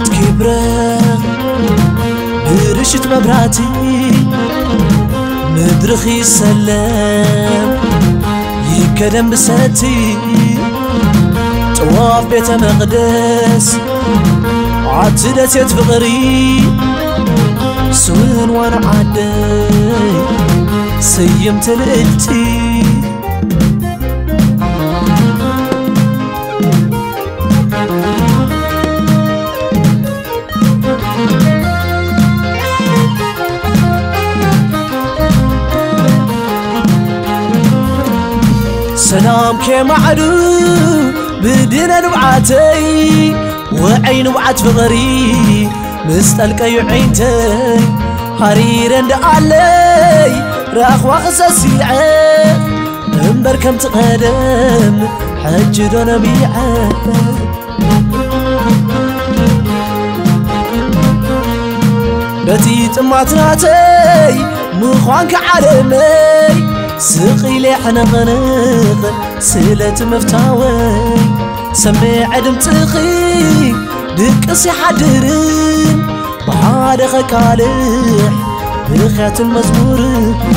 صوت كبرة برشت مبراتي مدرخي سلام يكدم بسنتي طواف بيت مقدس عتدت يتفقري سوين وانا عدي سيمت لقلتي سلام كمعدو بدنا نبعتي وعين وعد فغري مستلقى عينتي حرير اند علي راخ وخسسي عيق انبر كم تقدم حج دون بيعه بتي طماتناتي مخوانك عالمي سقي لي حنغنغ سلت مفتاوي سمع دمتخي دقسي حدرن بحادخ كالح برخيات المزمور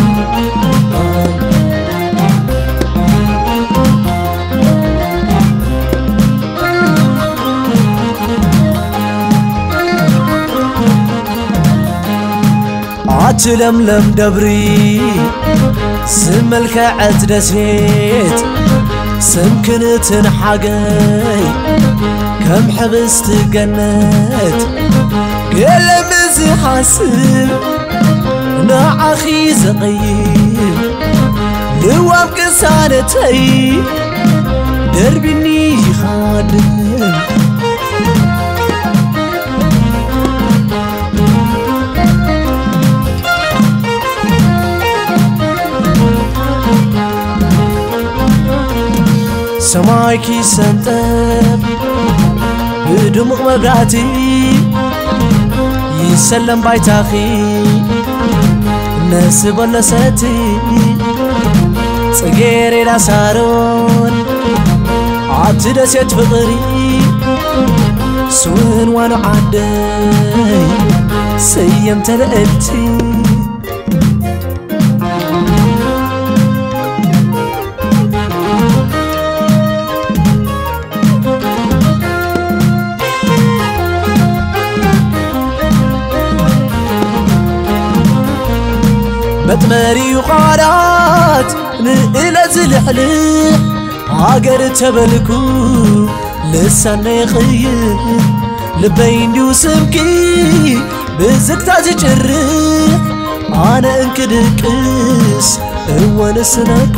عتلملم دبري سملك عتدسيت سمكنت حاجي كم حبست جنات قال مزي حاسب نعخي زقيم لوام كسانتي دربني خادم سمايكي سنتب بدمق مبراتي يسلم بايتاخي الناس بلستي صغيري لاسارون عتدس يتفقري سوين وانا عدي سيمت لقلتي بتمري وقارات نقلة زلحلح عاقر تبلكو لساني يخيل لبين يوسمكي بزكتا تجرح أنا انكدكس هو نسناك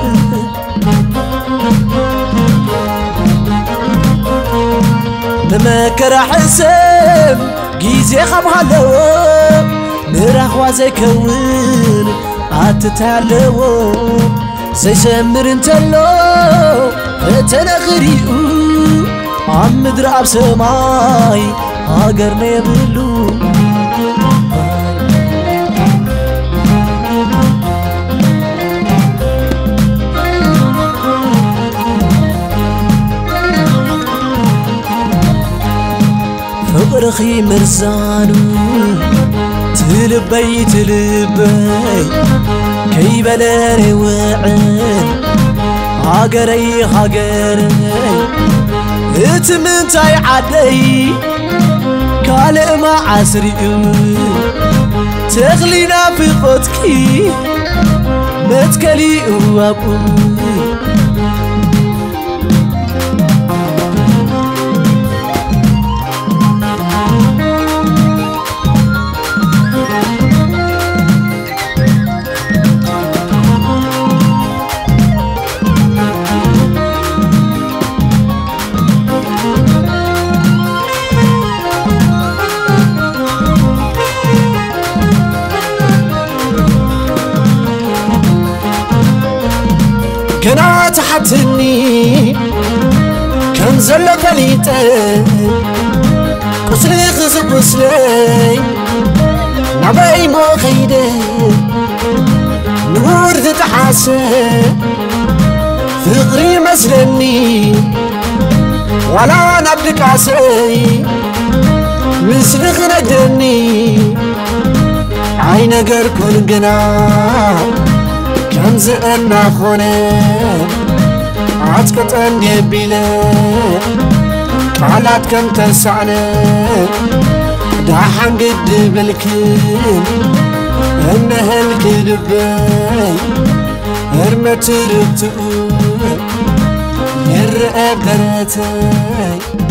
نمكر حسب جيزي خبهالو نراخوا زي كون عتتعلو زي سمر انتلو فتنا غريقو عم مدرعب سماي هاقرنا يبلو فقرخي مرزانو تلبي تلبي كي بلاري وعين هاقري هاقري اتمنتاي عدي كالي ما عسري تغلينا في قدكي متكلي وابوي كنا تحتني كان زل فليته قصري خزب وسلي نبي مو خيده نور تتحاسب فقري مسلني ولا نبدك عسي مسرخ نجرني عين جر كل جنا كم زقنا خونه عتكت أني بيله علات كم تسعنا داحن قد بالكين إن هالكذبي هرمت ربتو يرقى قراتي